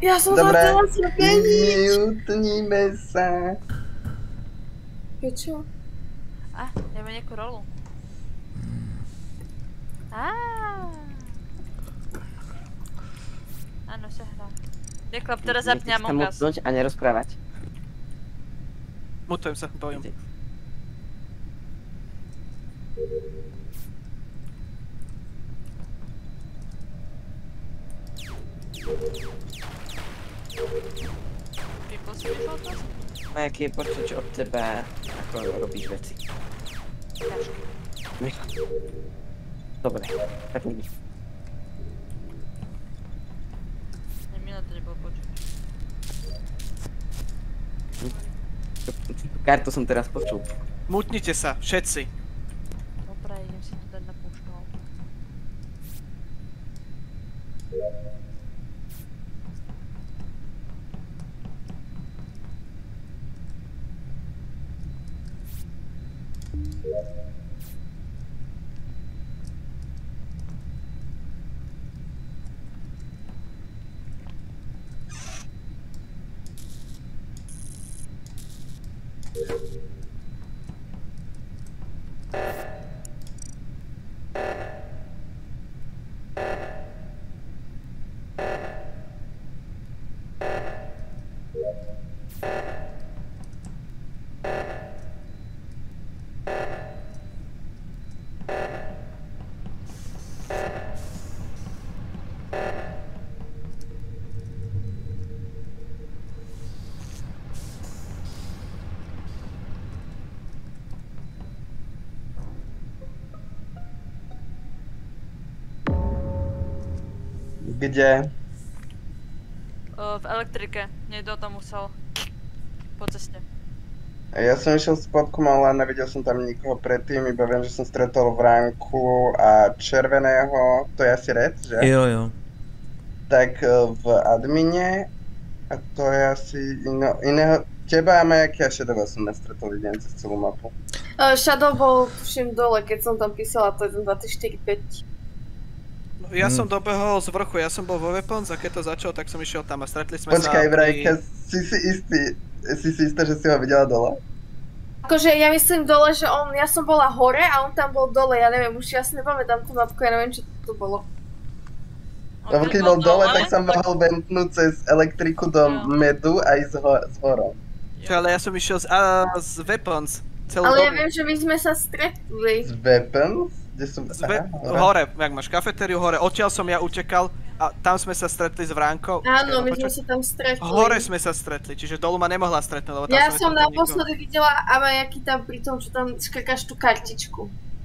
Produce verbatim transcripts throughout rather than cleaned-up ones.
Ja som začala zmeniť. Mutníme sa. Čo? Á, dáme nejakú rolu. Á. Áno, sa hrá. Neklap, teraz zapni Among Us. Nechceš sa mutnúť a nerozprávať. Mutujem sa, bojím. Vypol si vyšol to? Nejaký je počuť od teba, ako robíš veci. Ťažké. Nechám. Dobre, tak mi. Nemilo to nebolo počuť. Kartu som teraz počul. Mutnite sa, všetci. Dobre, idem si to dať na púšťu. Kde? V elektrike. Niekto tam musel. Po ceste. Ja som išiel s podkom, ale nevidel som tam nikoho predtým, iba viem, že som stretol Vránku a Červeného, to je asi Red, že? Jo, jo. Tak v admine, a to je asi ino, iného, teba a Majaky a Shadowa som nestretol idem cez celú mapu. Uh, Shadow bol tuším dole, keď som tam písala, to je jeden, dva, tri, štyri, päť. Ja Hmm. som dobehol z vrchu, ja som bol vo Weapons a keď to začalo, tak som išiel tam a stretli sme Počkaj, sa pri... Vrajka, si si istý, si si istá, že si ho videla dole? Akože ja myslím dole, že on, ja som bola hore a on tam bol dole, ja neviem, už ja si nepamätám tú mapku, ja neviem, čo to bolo. Lebo keď bol dole, tak sa mohol ventnúť cez elektriku do medu aj z, ho z horom. Čo, ale ja som išiel z, a, z Weapons celú Ale dobu. ja viem, že my sme sa stretli. Z Weapons? Kde som... Z ve- Aha, hore, jak máš kafetériu, hore, odtiaľ som ja utekal a tam sme sa stretli s Vránkou. Áno, my Počuť? sme sa tam stretli. Hore sme sa stretli, čiže dolu ma nemohla stretnúť, lebo tam Ja sme som tam naposledy videla Amajaky tam pri tom, čo tam škrkáš tú kartičku.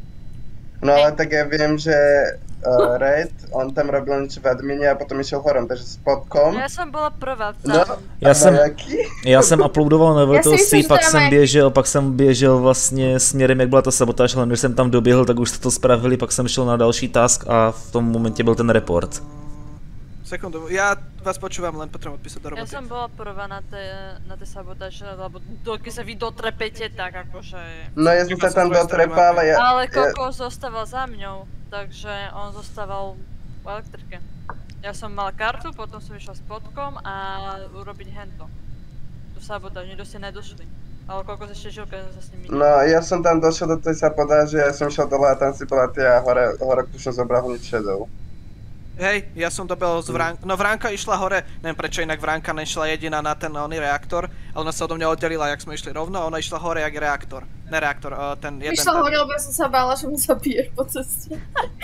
No ale tak ja viem, že uh, Red, on tam robil niečo v admine a potom išiel horom, takže s podkom. Ja som bola prvá No, tam. Já jsem, Majaky? já jsem uploadoval na Já si myslím, V T C, že pak to je jsem Majaky. běžel, pak jsem běžel vlastně směrem, jak byla ta sabotáž, ale než jsem tam doběhl, tak už jste to spravili, pak jsem šel na další task a v tom momentě byl ten report. Sekundu, ja vás počúvam, len potrebujem odpísať do Ja roboty. som bola prvá na tej, na tej sabotáži, lebo doky sa vy dotrepete, tak akože... No ja som sa tam dotrepal, ale ja... Ale ja, Koko zostával za mňou, takže on zostával v elektrike. Ja som mal kartu, potom som išla s podkom a urobiť hento. Tu sabotáž, nikto ste nedošli. Ale Koko ešte žil, keď som sa s ním videl. no ja som tam došiel do tej sabotáže, ja som išiel dole a tam si bola tie a hore, hore už som zobral hneď Shadow. Hej, ja som dobehol z Vránka, no Vránka išla hore, neviem prečo inak Vránka nešla jediná na ten oný reaktor, ale ona sa odo mňa oddelila, jak sme išli rovno, a ona išla hore jak reaktor. Ne reaktor, uh, ten jeden... Vyšla ten... hore, lebo ja som sa bála, že mi zabiješ po ceste.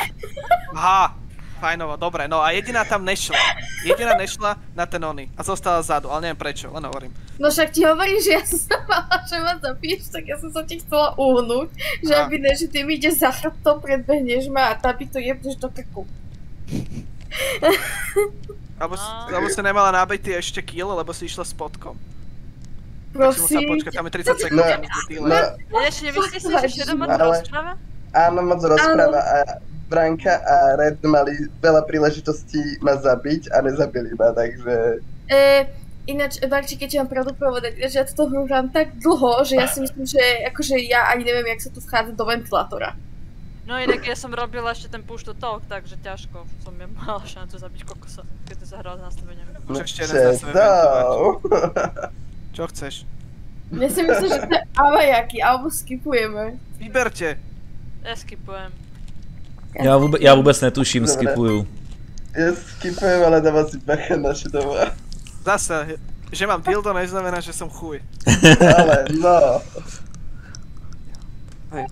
Aha, fajnovo, dobre, no a jediná tam nešla. Jediná nešla na ten oný a zostala zadu, ale neviem prečo, len hovorím. No však ti hovorím, že ja som sa bála, že ma zabiješ, tak ja som sa ti chcela uhnúť. Že Aha. aby ne, že ty mi ideš za chrbtom, predbehneš ma a tam to jebneš do krku. Alebo, No. alebo si nemala nábitý ešte kill, lebo si išla s podkom. Tak si musela Prosím. počkať, tam je tridsať sekúnd. No, tam je no, Ešte, vy ste si že Shadow moc Ale- rozpráva? áno, moc rozpráva a Branka a Red mali veľa príležitostí ma zabiť a nezabili ma, takže... E, ináč, Barči, keď ti mám pravdu povedať, že ja toto hru hrám tak dlho, že ja si myslím, že akože ja ani neviem, jak sa tu vchádza do ventilátora. No inak ja som robila ešte ten push to talk, takže ťažko som ja mala šancu zabiť kokosa, keď som sa hrala s nastaveniami. No Už ešte jeden z nás sa vie ventovať. Čo chceš? Ja si myslím, že to je Avajaki, alebo skipujeme. Vyberte. Ja skipujem. Já vůbec, já vůbec netuším, Dobre. skipuju. Ja skipujem, ale dávam si bacha na Shadowa. Zase, že mám dildo neznamená, že som chuj. Ale no. Hej.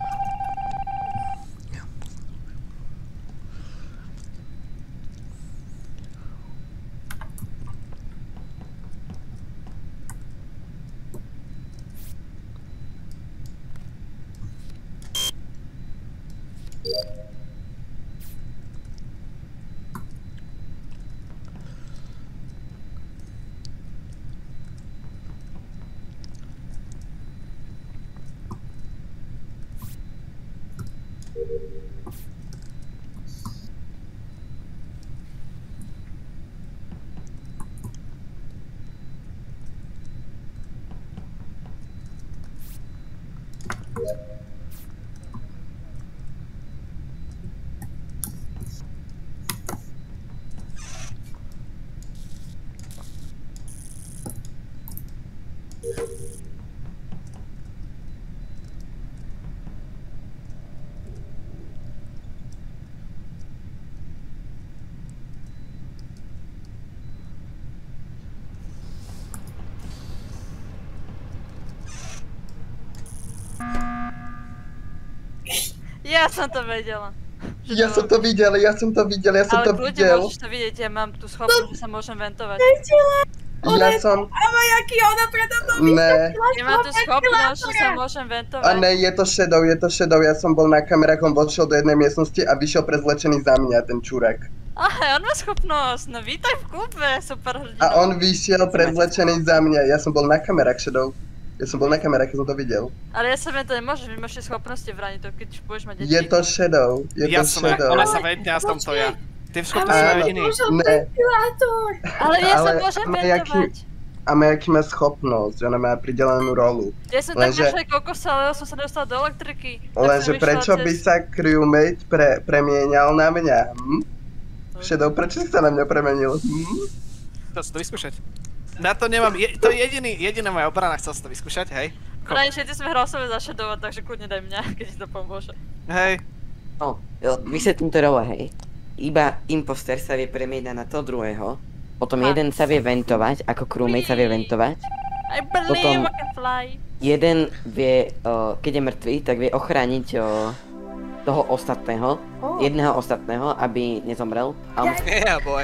Ja som to vedela. Že Ja som to videl, ja som to videl, ja som Ale to kľudne videl. môžeš to vidieť, ja mám tú schopnosť, že sa môžem ventovať. Ja som... Avajaki, ona predo mnou Ne. Ja mám tú schopnosť, že sa môžem A ventovať. ne, je to Shadow, je to Shadow, ja som bol na kamerách, on vošiel do jednej miestnosti a vyšiel prezlečený za mňa, ten čurák. Aha, on má schopnosť, no vítaj v klube, super hrdina. A on vyšiel prezlečený za mňa, ja som bol na kamerách, Shadow. Ja som bol na kamerách, keď som to videl. Ale ja sa to nemôžeš, vy máš schopnosti vrániť to, keď budeš mať deti. Je to Shadow, je Ja to som, Shadow. ona sa ventne a som to ja. Ty v schopnosti Áno. majú iný. Ne, ventilátor. Ale ja sa ale môžem Majaký- ventovať. a Majaký má schopnosť, ona má pridelenú rolu. Ja som tak lenže- našla kokosa, ale ja som sa dostala do elektriky. Tak Lenže som išla prečo by cez- sa crewmate pre, premienial na mňa? Hm? Shadow, prečo si sa na mňa premenil? Hm? Chcel si to vyskúšať. Na to nemám, je, to je jediný, jediná moja obrana, chcel si to vyskúšať, hej? Ko- Vraj, všetci sme hlasovali za Shadowa, takže kľudne daj mňa, keď ti to pomôže. Hej, No, jo, vysvetlím to role, hej. Iba imposter sa vie premieňať na toho druhého, potom Ha. jeden sa vie ventovať, ako crewmate sa vie ventovať. I believe Potom- I can fly. Jeden vie, o, keď je mŕtvý, tak vie ochrániť o, toho ostatného, Oh. jedného ostatného, aby nezomrel. A on, yeah boy.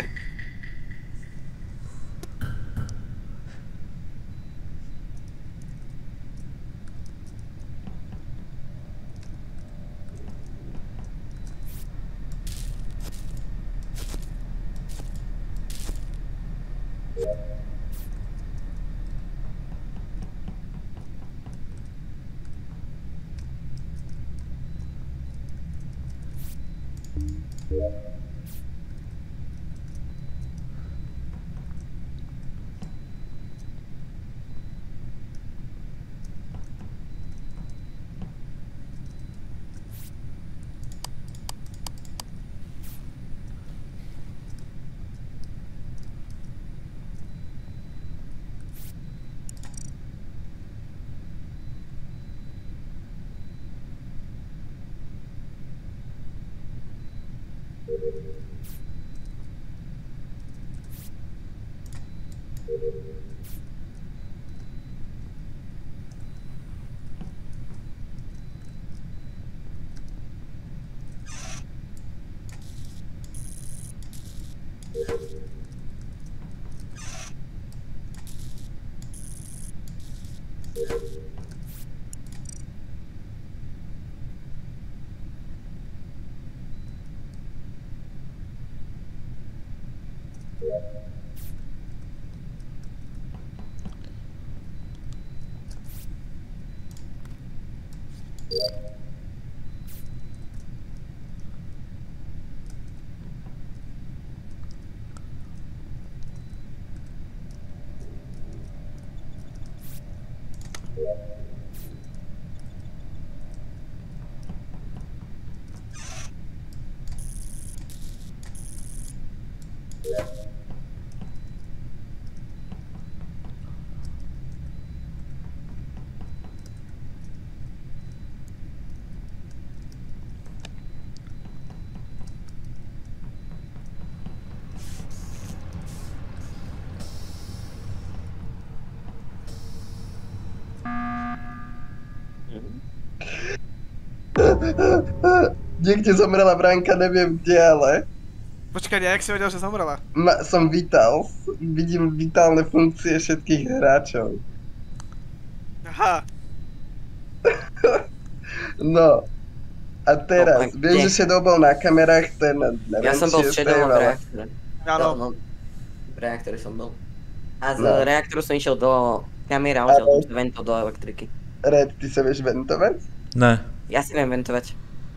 Niekde zomrela Vránka, neviem kde, ale Počkaj, jak si vedel, že zomrela? ma, som vital. Vidím vitálne funkcie všetkých hráčov. Aha. No. A teraz, No, a vieš, kde? že Shadow bol na kamerách ten, neviem, Ja som bol v či je Shadow v ale- reaktore. Áno. No, v reaktore som bol. A z No. reaktoru som išiel do kamery a odtiaľ som ventol do elektriky. Red, ty sa vieš ventovať? Ne. Ja si viem ventovať.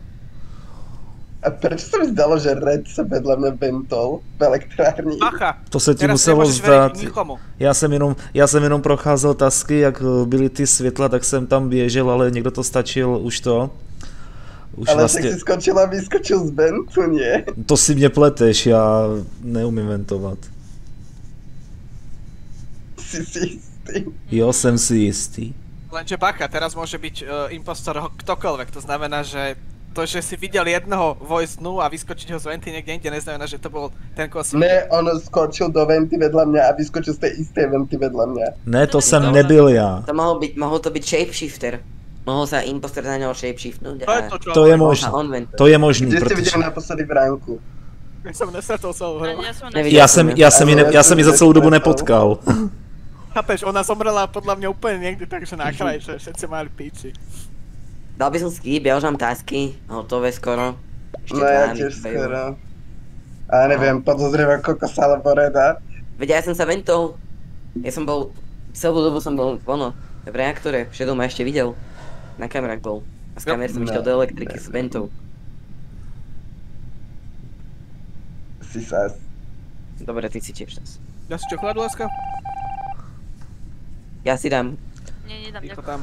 A prečo sa mi zdalo, že Red sa vedľa mňa ventol v elektrárni? Bacha. To se ti Teraz muselo nemôžeš veriť zdát. nikomu. Já jsem jenom, já jsem jenom procházel tasky, jak byly ty světla, tak jsem tam běžel, ale někdo to stačil už to. Už Ale vlastně, však si skočil a vyskočil z ventu, nie? to si mě pleteš, já neumím ventovat. Si si istý. Jo, jsem si jistý. Lenže bacha, teraz môže byť uh, impostor ho- ktokoľvek, to znamená, že to, že si videl jednoho voice dnu a vyskočiť ho z venty niekde inde, neznamená, že to bol ten, koho si Ne, on skočil do venty vedľa mňa a vyskočil z tej istej venty vedľa mňa. Ne, to jsem Dobře. nebyl já. To mohol byť, mohol to byť shapeshifter. Mohol sa imposter na neho shapeshiftnúť To je a... to, čo To je hovorím. možné. a on ventuje. To je možný, Kde ste protože videli naposledy Vránku? Ja som nesvetol celú hru. Ani ja som Nevidel. já jsem, já jsem, ji ne, já jsem ji za celou dobu nepotkal. Chápeš, ona zomrela podľa mňa úplne niekde, takže na kraj, že všetci mali píči. Dal by som skip, ja už mám tasky, hotové skoro. Ešte No dva ja mi tiež chýbajú. skoro. A neviem, podozrieva kokosa alebo Reda. Veď ja som sa ventol. Ja som bol, celú dobu som bol ono, v reaktore, Shadow ma ešte videl. Na kamerách bol. A z Jo. kamer som No. išiel do elektriky s ventou. Si sás. Dobre, ty si tiež tas. Ja si čokoládu, láska? Ja si dám. Nie, nedám, Ty to ďakujem. tam.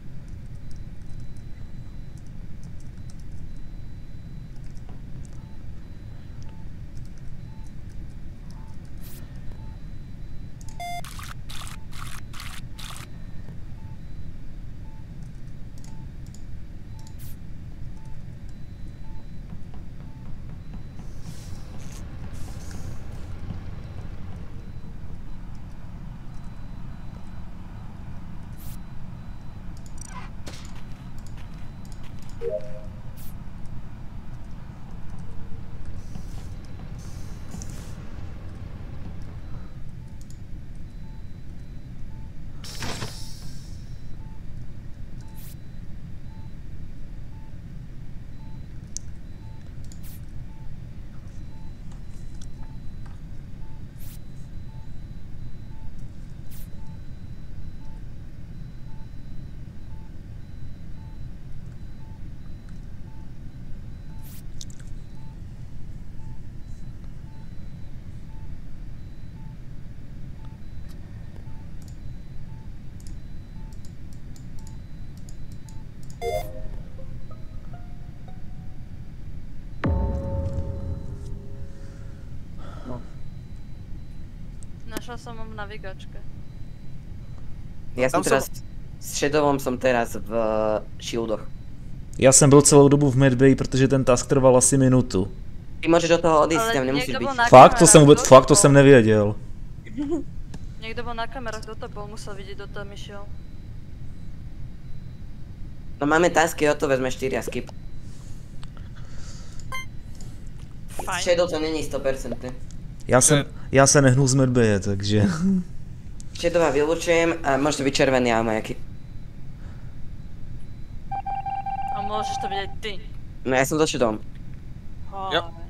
Našla som ho v navigačke. Ja som Tam som- teraz, s Shadowom som teraz v shieldoch. Já jsem byl celou dobu v medbay, protože ten task trval asi minutu. Ty môžeš do toho odísť, Ale tam nemusíš niekto byť. bol na Fakt, to jsem kamerách, vůbec, kto fakt to bol? jsem nevěděl. Niekto bol na kamerách, kto to bol, musel vidieť, kto tam išiel. No máme tasky, o to vezme štyri a skip. Fajn. Shadow to není sto percent. Já jsem, já se nehnu z medbaye, takže... Shadowa vylučujem a môže to byť červený a majaky. A môžeš to vidieť ty. No ja som za Shadowom. Jo. Hoj.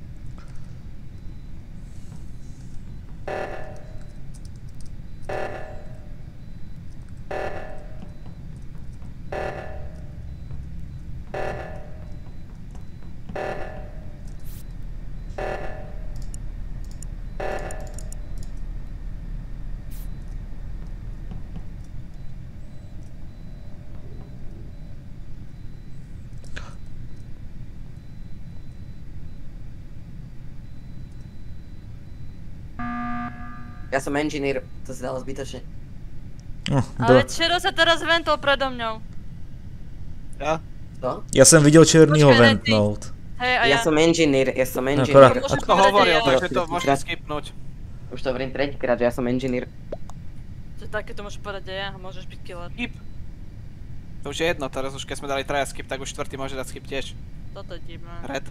Ja som engineer, to sa dalo zbytočne. No, Ale do... veď Shadow sa teraz ventol predo mňou. Ja? To? Já jsem viděl černýho Počkej, ventnout. Hej, a Ja ja. som engineer, ja som Akorát- engineer. Môžem To povedať hovoril, aj ja. takže to môžete skipnúť. Už to hovorím tretíkrát, že ja som engineer. To také to môžeš povedať aj ja, môžeš byť killer. Skip. To už je jedno, teraz už keď sme dali traja skip, tak už štvrtý môže dať skip tiež. Toto je divné. Red.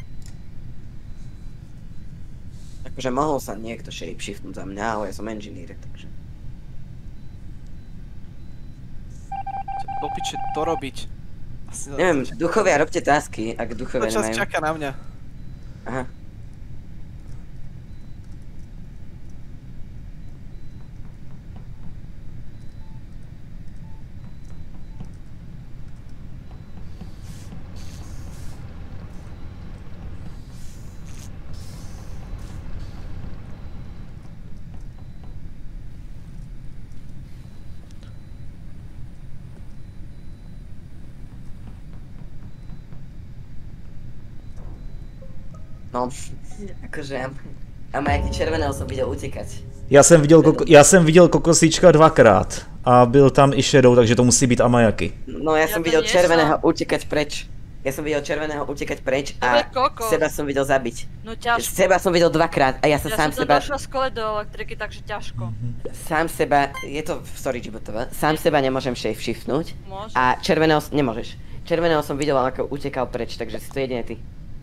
Akože mohol sa niekto shapeshiftnúť za mňa, ale ja som engineer, takže... Čo do piče to robiť? Asi Neviem, duchovia, robte tasky, ak to duchovia čas nemajú. čaká na mňa. Aha. No, akože, a Majky červeného som videl utekať. Já jsem viděl, koko, já jsem viděl kokosíčka dvakrát a byl tam i Shadow, takže to musí být Amajaky. No ja Ja som to videl nie červeného utekať preč. Ja som videl červeného utekať preč To a je kokos. seba som videl zabiť. No ťažko. Seba som videl dvakrát a ja sa Ja sám som seba, tam došla z kole do elektriky, takže ťažko. sám seba, je to, sorry Džibotova, sám seba nemôžem shapeshiftnúť Môže. a červeného, s- nemôžeš. Červeného som videl, ako utekal preč, takže si to jedine ty.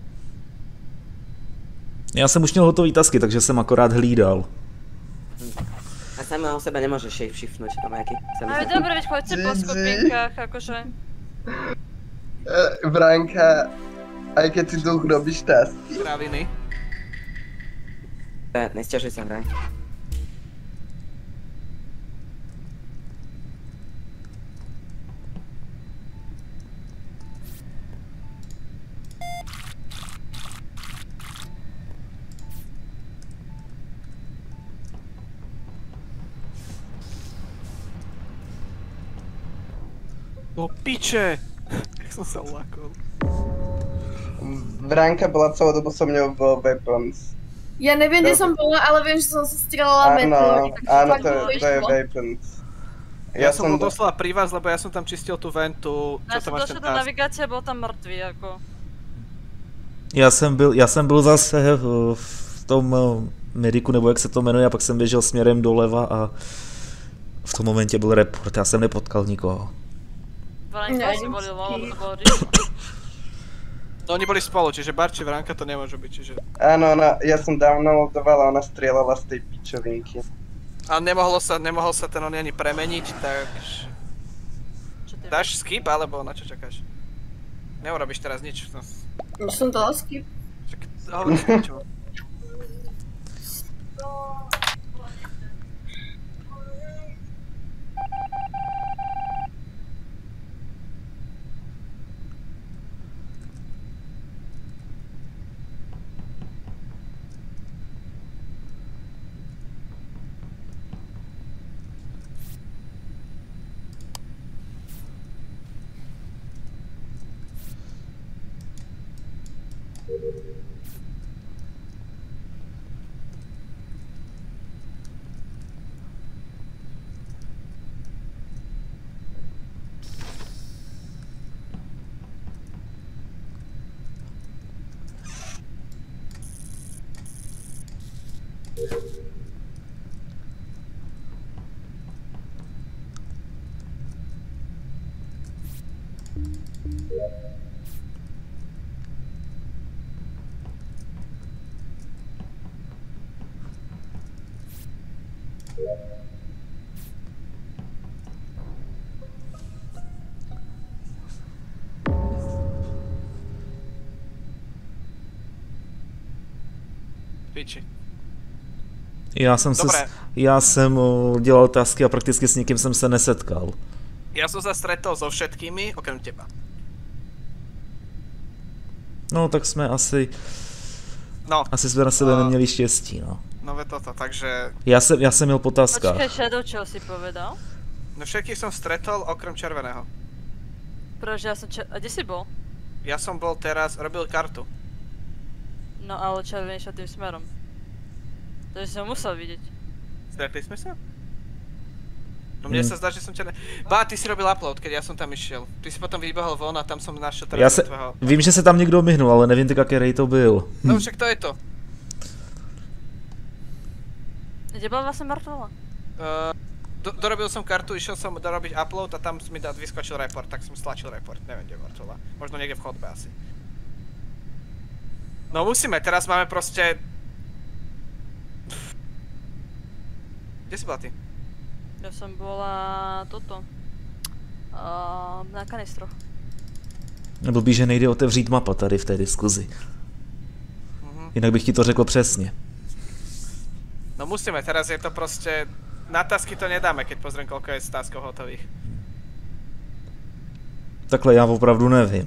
Já jsem už měl hotový tasky, takže jsem akorát hlídal. A samého seba nemôžeš shapeshiftnúť, Majky. Ale dobre, veď choďte po Gigi. skupinkách, akože. E, Vránka, aj keď si duch robíš tasky. Kraviny. Nesťažuj sa, hraj. Do piče! Jak som sa ulákol. Vránka bola celou dobu so mňou vo Weapons. Ja neviem, kde som bola, ale viem, že som sa strelala Áno, meteory, takže áno, fakt to, mi to je išlo. Weapons. Ja, som bol do- doslova pri vás, lebo ja som tam čistil tú ventu, čo Ja tam som máš došla ten do task. navigácie, bol tam mŕtvý, ako. Já jsem byl, já jsem byl zase eh, v tom eh, mediku, nebo jak se to jmenuje, a pak jsem běžel směrem doleva a v tom momentě byl report, já jsem nepotkal nikoho. Valenka Ne, si boli lol, vždycky. to bolo rýchlo. No oni boli spolu, čiže Bar či Vránka to nemôžu byť, čiže... Áno, ona, ja som downloadovala, ona strieľala z tej pičovinky. Ale nemohlo sa, nemohol sa ten on ani premeniť, tak... Čo ty Dáš skip, alebo na čo čakáš? Neurobíš teraz nič. No, Už som dala skip. však hovoríš niečo. Piči. Já jsem Dobré. se, já jsem eh, dělal tasky a prakticky s nikým jsem se nesetkal. Ja som sa stretol so všetkými, okrem teba. No tak jsme asi, No, asi jsme na sebe A- neměli štěstí, no. no ve toto, takže... Já jsem, já jsem měl po taskách. Počkaj, Shadow, čo si povedal? No všetkých som stretol, okrem červeného. Prože ja som čer... A kde si bol? Ja som bol teraz, robil kartu. No ale červený šiel tým smerom. Takže si ho musel vidieť. Stretli sme sa? No mne Hmm. sa zdá, že som ťa ne... Bá, ty si robil upload, keď ja som tam išiel. Ty si potom vybehol von a tam som našiel Já teraz se, tvého... vím, že se tam někdo myhnul, ale nevím tak, jaký to byl. No však to je to. Kde bola vlastne Martola? Uh, do, dorobil som kartu, išiel som dorobiť upload a tam mi da, vyskočil report, tak som stlačil report, neviem kde Mortola. Možno niekde v chodbe asi. No musíme, teraz máme proste... Kde si bola ty? Ja som bola toto. Uh, na kanistroch. Blbý, že nejde otevřít mapa tady v té diskuzi. Mhm. Jinak bych ti to řekl přesně. No musíme, teraz je to proste... Na tasky to nedáme, keď pozriem, koľko je taskov hotových. Takhle já opravdu nevím.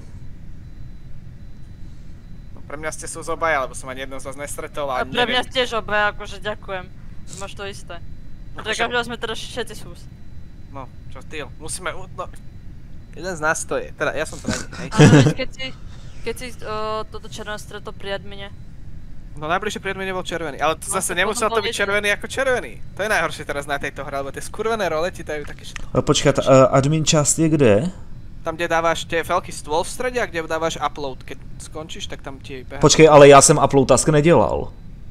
No, pre mňa ste sú z obaja, lebo som ani jednou z vás nestretol a A pre neviem. mňa tiež obaja, akože ďakujem. Máš to isté. No, Pre čo- každého sme teraz všetci sús. No, čo styl, musíme, u- no... Jeden z nás to je, teda ja som to není, hej. Ale veď keď si, keď si uh, toto červené stretol pri admine. No najbližšie pred mňa nebol červený, ale to No, zase tak nemusel potom to byť bol červený ako červený. To je najhoršie teraz na tejto hre, lebo tie skurvené role ti dajú také št... Ale počkat, uh, admin část je kde? Tam, kde dáváš tie veľký stôl v strede a kde dáváš upload. Keď skončíš, tak tam ti behá. Počkej, ale já jsem upload task nedělal.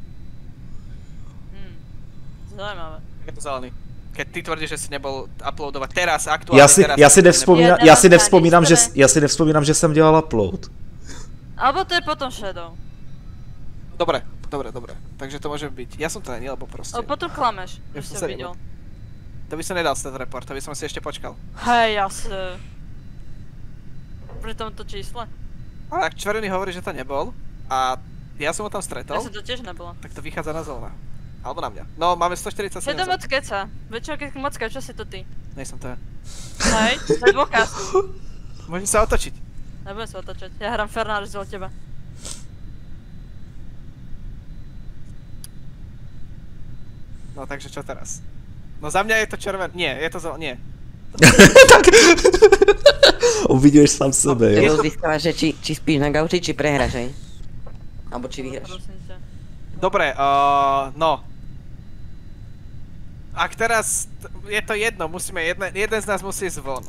Hm. Zaujímavé. Je to zelený. Keď ty tvrdíš, že si nebol uploadovať teraz, aktuálne Já si, teraz... já si, nebol. nevzpomínám, Já já si nemám nevzpomínám, že, žádný já si nevzpomínám, že jsem dělal upload. Alebo to je potom Shadow. Dobre, dobre, dobre. Takže to môže byť. Ja som to není, lebo proste... Ale potom klameš, Ja že som si sa ho videl. To by som nedal stat report, to by som si ešte počkal. Hej, jasne. Pri tomto čísle. Ale ak červený hovorí, že to nebol a ja som ho tam Ja stretol, som to tiež nebola. tak to vychádza na zelená. Alebo na mňa. No, máme stoštyridsaťsedem. Je to moc keca. Väčšinou keď moc keca, čo si to ty? Nejsem to ja. Hej, to je dôkaz. Môžem sa otočiť. Nebudem sa otočať, ja hrám fair na rozdiel od teba. No takže čo teraz? No za mňa je to červený. Nie, je to zelený. Nie. Obviduješ sám sebe, jo? Teraz vystáva, že či, či spíš na gauči, či prehráš, hej? Alebo či vyhráš. Prosím ťa. Dobre, uh, no. Ak teraz t- je to jedno, musíme, jedne, jeden z nás musí ísť von.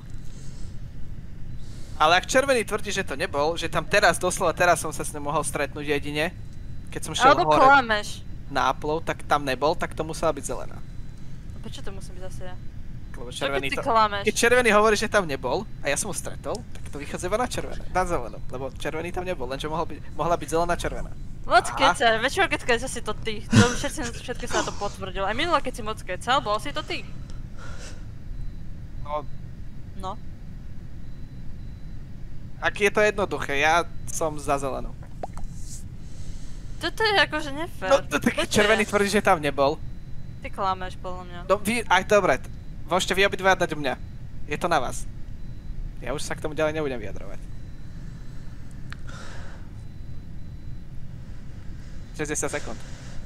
Ale ak červený tvrdí, že to nebol, že tam teraz, doslova teraz som sa s ním mohol stretnúť jedine, keď som šiel Alebo hore klameš. na upload, tak tam nebol, tak to musela byť zelená. No prečo to musím byť zase ja? Lebo Čo keď červený ty to... klameš? Keď červený hovorí, že tam nebol a ja som ho stretol, tak to vychádza iba na červené, na zelenú, lebo červený tam nebol, lenže mohol byť, mohla byť zelená červená. Moc Aha. keca, väčšinou keď keca si to ty. To všetci, všetky sa na to potvrdil. Aj minule keď si moc kecal, bol si to ty. No, No. ak je to jednoduché, ja som za zelenú. Toto je akože nefér. No, to, tak Prečo červený ja? tvrdí, že tam nebol. Ty klameš podľa mňa. No vy, aj dobre, t- môžete vy obidva dať mňa. Je to na vás. Ja už sa k tomu ďalej nebudem vyjadrovať. šesťdesiat sekúnd.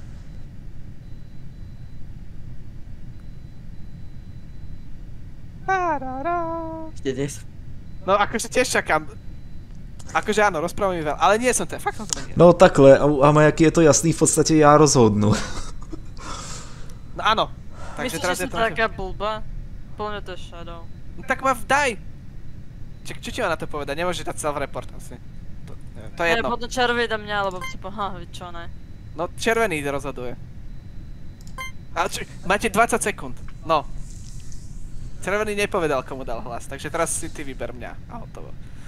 Ešte dnes. No akože tiež čakám. Akože áno, rozprávam mi veľa, ale nie som to, fakt som to nie. No takhle, a jak je to jasný, v podstatě já rozhodnu. No áno. Takže Myslíš, teraz že je som to... taká blbá? Podľa mňa to je Shadow. No, tak ma daj! Čak, čo ti mám na to povedať? Nemôžeš dať self-report asi. To, neviem, to je Ne, jedno. potom červený dá mňa, lebo si po, ha, čo ne. No červený rozhoduje. Ale čo, máte dvadsať sekúnd. No. Červený nepovedal, komu dal hlas, takže teraz si ty vyber mňa a hotovo.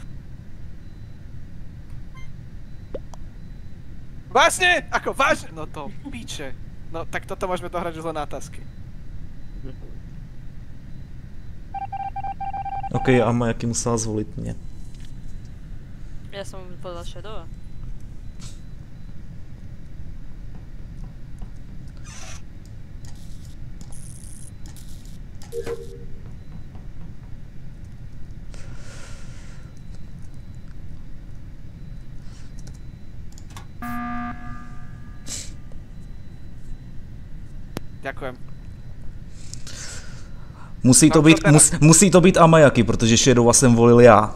Vážne? Ako vážne? No to píče. No tak toto môžeme dohrať už len na otázky. OK, a Majaky musela zvolit mě. Ja som povedal Shadowa. Ďakujem. Musí to No, být, to teda. mus, musí to být Amajaky, protože Shadowa jsem volil já.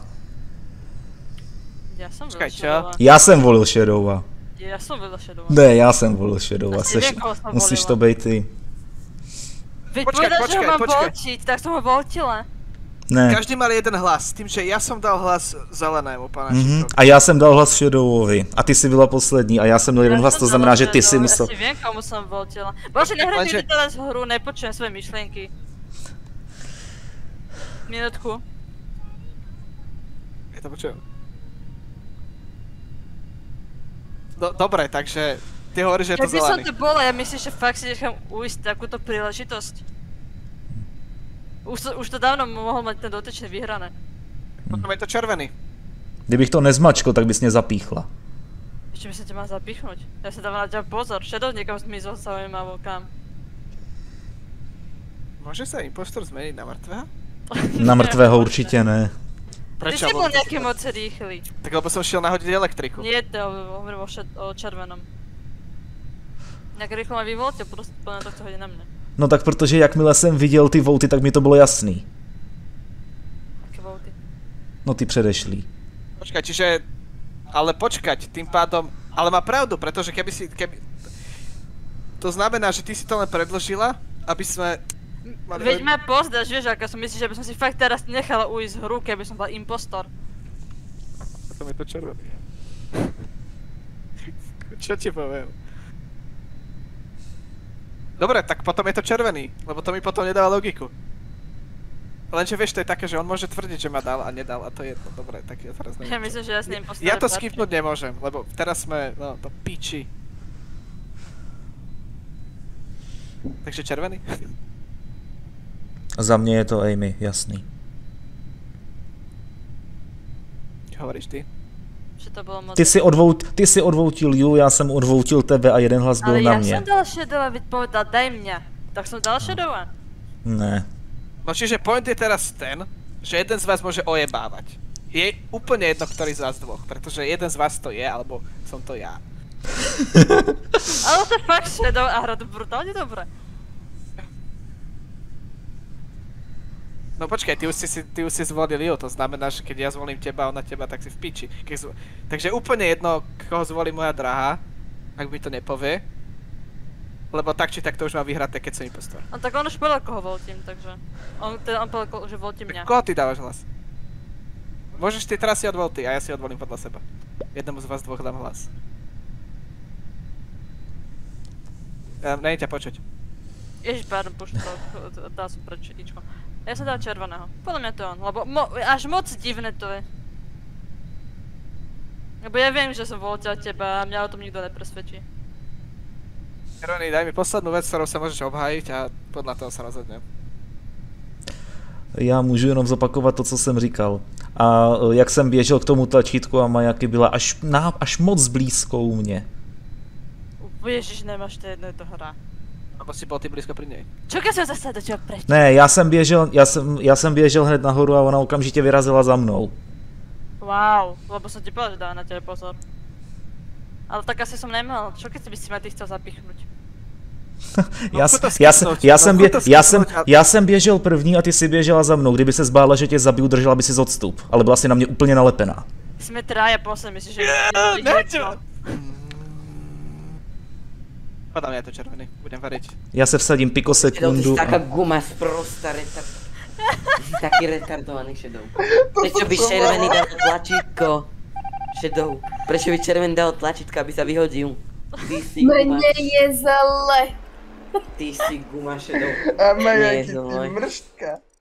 Ja som Počkaj, volil čo? Shadowa. Já jsem volil Shadowa. Ja som volil Shadowa. Ne, já jsem volil Shadowa. Asi Seš, viem, koho som musíš volila. to být ty. Veď Počkaj, povedal, že ho počkaj, mám počkaj. volčiť, tak som ho voltila. Ne. Každý mal jeden hlas, s tým, že ja som dal hlas zelenému, pana Mhm. Šikovi. A já jsem dal hlas Shadowovi. A ty jsi byla poslední. A já jsem měl jeden Ja hlas, som to znamená, dala že ty si Shadowa, musel... Ja si viem, komu som voltila. Bože, nehrajte Lenže- mi teraz hru, nepočujem svoje myšlienky. Minútku. Ja to počujem. Do, dobre, takže ty hovoríš, že je to Keby som zelený. to bola, ja myslím, že fakt si nechám ujsť takúto príležitosť. Už to, už to dávno mohol mať ten dotyčný vyhrané. Potom je to červený. Kdybych to nezmačkl, tak bys mě zapíchla. Ešte by som ťa mal zapichnúť. Ja sa dávam na ťa pozor, Shadow niekam zmizol zaujímavo kam. Môže sa impostor zmeniť na mŕtvého? Na mrtvého určitě ne. Ty Prečo? si bol nejaký moc rýchly. Tak lebo som šiel nahodiť elektriku. Nie, to hovorím o, šed- o červenom. Nejak rýchlo ma vyvolte, proste plne to chce hodiť na mňa. No tak protože jakmile jsem viděl ty vouty, tak mi to bylo jasný. Aké vouty? No ty předešlý. Počkaj, čiže... Ale počkať, tým pádom... Ale má pravdu, pretože keby si... Keby... To znamená, že ty si to len predložila, aby sme... Mali... Veď ma pozdáš, vieš, ako som myslíš, že by som si fakt teraz nechala ujsť hru, keby som bola impostor. Potom je to červený. Čo ti poviem? Dobre, tak potom je to červený, lebo to mi potom nedáva logiku. Lenže vieš, to je také, že on môže tvrdiť, že ma dal a nedal a to je jedno. Dobre, tak ja teraz neviem. Ja myslím, že ja s ním impostor. Ja to skipnúť nemôžem, lebo teraz sme, no to piči. Takže červený? Za mě je to Amy, jasný. Čo hovoríš ty? Že to bolo moc... Ty si, odvout, ty si odvoutil Ju, já jsem odvoutil tebe a jeden hlas byl Ale na ja mě. som dal Shadowa, veď povedal, daj mňa. Tak som dal Shadowa. Ne. No čiže point je teraz ten, že jeden z vás môže ojebávať. Je úplne jedno, ktorý z vás dvoch, pretože jeden z vás to je, alebo som to ja. Ale to fakt Shadow a hra to brutálne dobre. No počkaj, ty už si, ty už si zvolil Ju, to znamená, že keď ja zvolím teba, ona teba, tak si v piči. Zvo... Takže úplne jedno, koho zvolí moja drahá, ak mi to nepovie. Lebo tak či tak to už má vyhraté, keď som impostor. No tak on už povedal, koho voltím, takže... On, teda on povedal, že voltím mňa. Koho ty dávaš hlas? Môžeš ty teraz si odvol ty a ja si odvolím podľa seba. Jednomu z vás dvoch dám hlas. Um, Není ťa počuť. Ježiš, pardon, puš to, dal som pred četičkom. Ja som dal červeného. Podľa mňa to je on, lebo mo, až moc divné to je. Lebo ja viem, že som voltil teba a mňa o tom nikto nepresvedčí. Rony, daj mi poslednú vec, ktorou sa môžeš obhájiť a podľa toho sa rozhodnem. Já můžu jenom zopakovat to, co jsem říkal. A jak jsem běžel k tomu tlačítku a Majaky byla až, ná, až moc blízko u mě. Ježiš, nemáš to jedno, je to hra. Lebo si bol ty blízko pri nej. Čo keď som zase do teba preč? Ne, já jsem běžel, já jsem, já jsem běžel hned nahoru a ona okamžitě vyrazila za mnou. Wow, lebo som ti povedal, že dáva na tebe pozor. Ale tak asi som nemal, čo keď by si ma ty chcel zapichnúť? já, chuť to já, skipnout, já, no, jsem chuť bě, to já, jsem, skipnout a- já jsem běžel první a ty si běžela za mnou. Kdyby se zbála, že tě zabiju, držela by si z odstup. Ale byla si na mě úplně nalepená. Sme traja poslední, myslíš, že... Yeah, že- nečo! Podľa mňa je to červený, budem veriť. Já se vsadím Shadow, ty si pikosekundu. taká A... guma sprostá retard. Ty si taký retardovaný Shadow. Prečo by červený dal tlačítko? Shadow, prečo by červený dal tlačítko, aby sa vyhodil? Ty si guma, Mne je zle. ty si guma Shadow. A Maja, Nie, ty zle. mrštka.